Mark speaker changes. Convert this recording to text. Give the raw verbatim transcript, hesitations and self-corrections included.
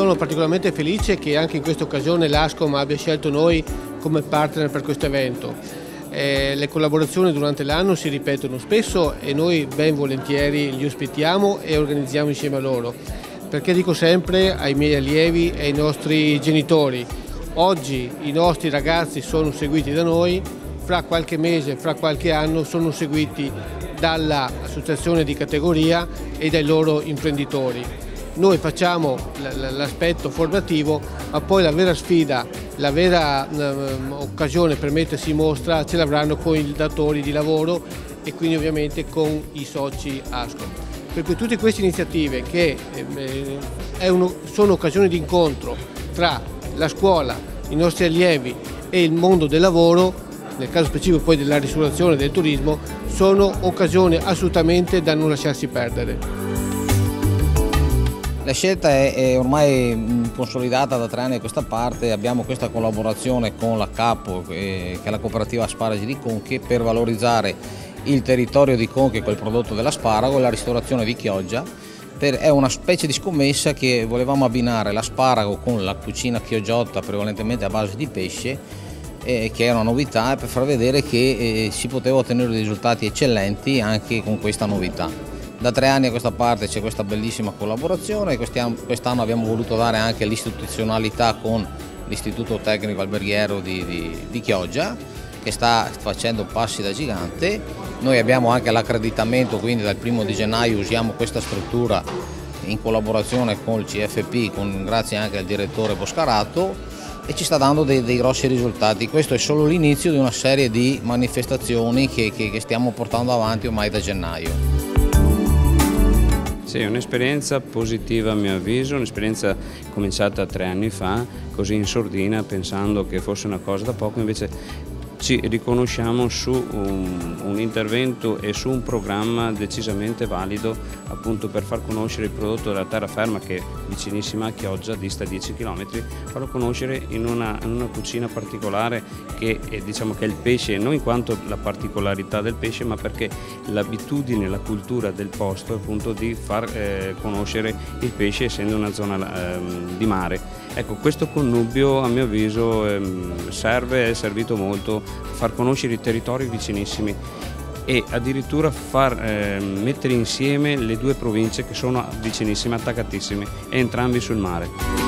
Speaker 1: sono particolarmente felice che anche in questa occasione l'Ascom abbia scelto noi come partner per questo evento. Eh, le collaborazioni durante l'anno si ripetono spesso e noi ben volentieri li ospitiamo e organizziamo insieme a loro. Perché dico sempre ai miei allievi e ai nostri genitori, oggi i nostri ragazzi sono seguiti da noi, fra qualche mese, fra qualche anno sono seguiti dall'associazione di categoria e dai loro imprenditori. Noi facciamo l'aspetto formativo, ma poi la vera sfida, la vera um, occasione per mettersi in mostra ce l'avranno con i datori di lavoro e quindi ovviamente con i soci Ascom. Per cui tutte queste iniziative che eh, è uno, sono occasioni di incontro tra la scuola, i nostri allievi e il mondo del lavoro, nel caso specifico poi della ristorazione e del turismo, sono occasioni assolutamente da non lasciarsi perdere.
Speaker 2: La scelta è, è ormai consolidata da tre anni a questa parte, abbiamo questa collaborazione con la Capo, eh, che è la cooperativa Asparagi di Conche, per valorizzare il territorio di Conche con il prodotto dell'asparago e la ristorazione di Chioggia. Per, è una specie di scommessa che volevamo abbinare l'asparago con la cucina chiogiotta prevalentemente a base di pesce, eh, che è una novità, per far vedere che eh, si poteva ottenere dei risultati eccellenti anche con questa novità. Da tre anni a questa parte c'è questa bellissima collaborazione, quest'anno abbiamo voluto dare anche l'istituzionalità con l'Istituto Tecnico Alberghiero di, di, di Chioggia, che sta facendo passi da gigante. Noi abbiamo anche l'accreditamento, quindi dal primo di gennaio usiamo questa struttura in collaborazione con il C F P, con, grazie anche al direttore Boscarato, e ci sta dando dei, dei grossi risultati. Questo è solo l'inizio di una serie di manifestazioni che, che, che stiamo portando avanti ormai da gennaio.
Speaker 3: Sì, è un'esperienza positiva a mio avviso, un'esperienza cominciata tre anni fa, così in sordina, pensando che fosse una cosa da poco, invece ci riconosciamo su un, un intervento e su un programma decisamente valido, appunto per far conoscere il prodotto della terraferma, che è vicinissima a Chioggia, dista dieci chilometri, farlo conoscere in una, in una cucina particolare che è, diciamo che è il pesce, non in quanto la particolarità del pesce, ma perché l'abitudine, la cultura del posto è appunto di far eh, conoscere il pesce, essendo una zona eh, di mare. Ecco, questo connubio a mio avviso ehm, serve, è servito molto a far conoscere i territori vicinissimi e addirittura far eh, mettere insieme le due province che sono vicinissime, attaccatissime, e entrambi sul mare.